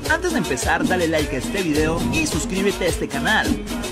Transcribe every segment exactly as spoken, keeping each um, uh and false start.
Antes de empezar, dale like a este video y suscríbete a este canal.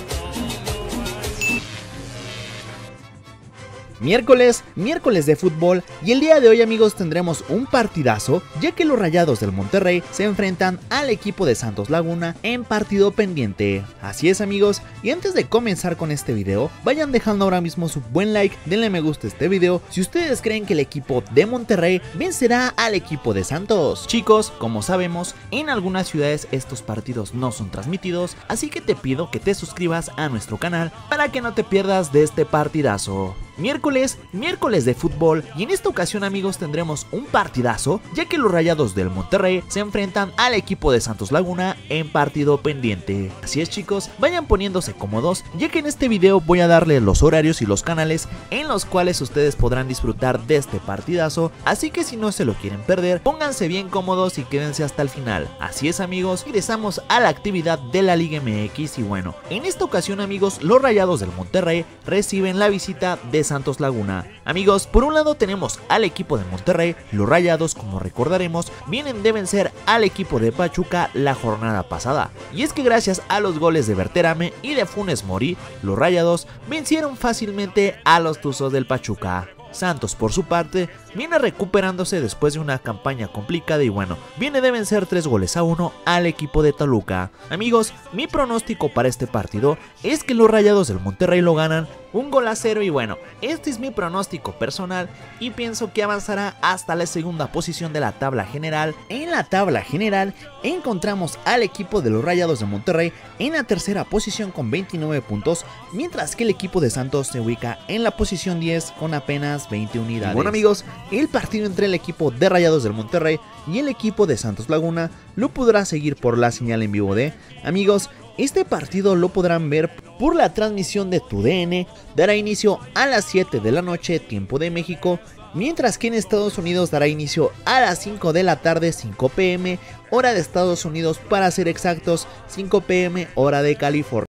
Miércoles, miércoles de fútbol, y el día de hoy, amigos, tendremos un partidazo, ya que los Rayados del Monterrey se enfrentan al equipo de Santos Laguna en partido pendiente. Así es, amigos, y antes de comenzar con este video, vayan dejando ahora mismo su buen like, denle me gusta a este video si ustedes creen que el equipo de Monterrey vencerá al equipo de Santos. Chicos, como sabemos, en algunas ciudades estos partidos no son transmitidos, así que te pido que te suscribas a nuestro canal para que no te pierdas de este partidazo. Miércoles, miércoles de fútbol, y en esta ocasión, amigos, tendremos un partidazo, ya que los Rayados del Monterrey se enfrentan al equipo de Santos Laguna en partido pendiente. Así es, chicos, vayan poniéndose cómodos, ya que en este video voy a darles los horarios y los canales en los cuales ustedes podrán disfrutar de este partidazo, así que si no se lo quieren perder, pónganse bien cómodos y quédense hasta el final. Así es, amigos, ingresamos a la actividad de la Liga M X y bueno, en esta ocasión, amigos, los Rayados del Monterrey reciben la visita de Santos Laguna. Amigos, por un lado tenemos al equipo de Monterrey. Los Rayados, como recordaremos, vienen de vencer al equipo de Pachuca la jornada pasada, y es que gracias a los goles de Berterame y de Funes Mori, los Rayados vencieron fácilmente a los Tuzos del Pachuca. Santos, por su parte, viene recuperándose después de una campaña complicada y bueno, viene de vencer tres goles a uno al equipo de Toluca. Amigos, mi pronóstico para este partido es que los Rayados del Monterrey lo ganan un gol a cero y bueno, este es mi pronóstico personal y pienso que avanzará hasta la segunda posición de la tabla general. En la tabla general encontramos al equipo de los Rayados de Monterrey en la tercera posición con veintinueve puntos, mientras que el equipo de Santos se ubica en la posición diez con apenas veinte unidades. Y bueno, amigos, el partido entre el equipo de Rayados del Monterrey y el equipo de Santos Laguna lo podrá seguir por la señal en vivo de, amigos, este partido lo podrán ver por la transmisión de Tu D N, dará inicio a las siete de la noche, tiempo de México, mientras que en Estados Unidos dará inicio a las cinco de la tarde, cinco p m, hora de Estados Unidos, para ser exactos, cinco p m, hora de California.